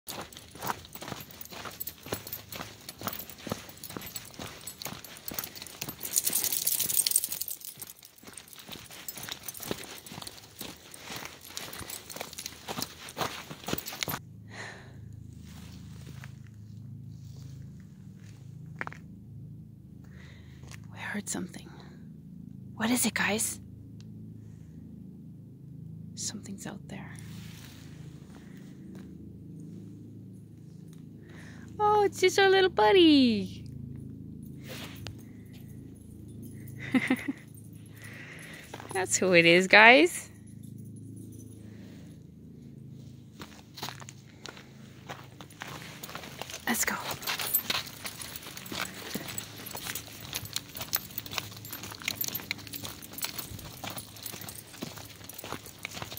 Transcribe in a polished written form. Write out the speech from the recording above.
We heard something. What is it, guys? Something's out there. Oh, it's just our little buddy. That's who it is, guys. Let's go.